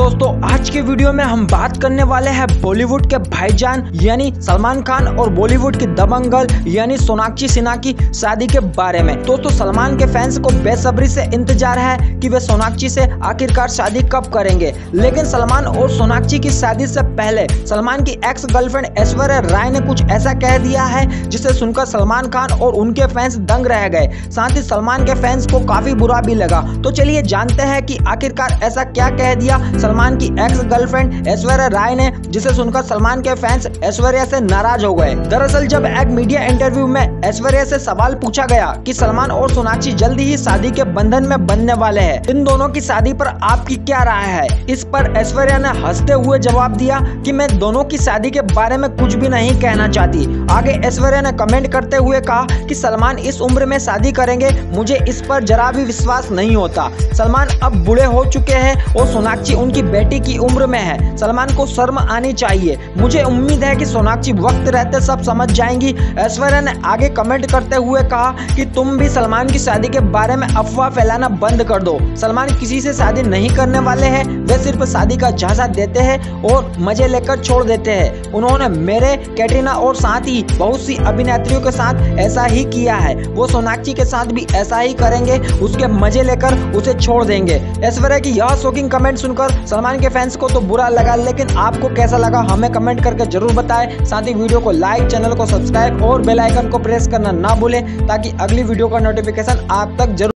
दोस्तों, आज के वीडियो में हम बात करने वाले हैं बॉलीवुड के भाईजान यानी सलमान खान और बॉलीवुड की दबंगल यानी सोनाक्षी सिन्हा की शादी के बारे में। दोस्तों, सलमान के फैंस को बेसब्री से इंतजार है कि वे सोनाक्षी से आखिरकार शादी कब करेंगे। लेकिन सलमान और सोनाक्षी की शादी से पहले सलमान की एक्स गर्लफ्रेंड ऐश्वर्या राय ने कुछ ऐसा कह दिया है जिसे सुनकर सलमान खान और उनके फैंस दंग रह गए। साथ ही सलमान के फैंस को काफी बुरा भी लगा। तो चलिए जानते हैं कि आखिरकार ऐसा क्या कह दिया सलमान की एक्स गर्लफ्रेंड ऐश्वर्या राय ने जिसे सुनकर सलमान के फैंस ऐश्वर्या से नाराज हो गए। दरअसल जब एक मीडिया इंटरव्यू में ऐश्वर्या से सवाल पूछा गया कि सलमान और सोनाक्षी जल्दी ही शादी के बंधन में बंधने वाले हैं, इन दोनों की शादी पर आपकी क्या राय है। इस पर ऐश्वर्या ने हंसते हुए जवाब दिया कि मैं दोनों की शादी के बारे में कुछ भी नहीं कहना चाहती। आगे ऐश्वर्या ने कमेंट करते हुए कहा कि सलमान इस उम्र में शादी करेंगे, मुझे इस पर जरा भी विश्वास नहीं होता। सलमान अब बूढ़े हो चुके हैं और सोनाक्षी उनकी बेटी की उम्र में है। सलमान को शर्म आनी चाहिए। मुझे उम्मीद है कि सोनाक्षी वक्त रहते सब समझ जाएंगी। ऐश्वर्या ने आगे कमेंट करते हुए कहा कि तुम भी सलमान की शादी के बारे में अफवाह फैलाना बंद कर दो। सलमान किसी से शादी नहीं करने वाले हैं, वे सिर्फ शादी का झांसा देते हैं और मजे लेकर छोड़ देते हैं। उन्होंने मेरे, कैटरीना और साथ ही बहुत सी अभिनेत्रियों के साथ ऐसा ही किया है। वो सोनाक्षी के साथ भी ऐसा ही करेंगे, उसके मजे लेकर उसे छोड़ देंगे। ऐश्वर्या की यह शॉकिंग कमेंट सुनकर सलमान के फैंस को तो बुरा लगा, लेकिन आपको कैसा लगा हमें कमेंट करके जरूर बताएं। साथ ही वीडियो को लाइक, चैनल को सब्सक्राइब और बेल आइकन को प्रेस करना ना भूलें ताकि अगली वीडियो का नोटिफिकेशन आप तक जरूर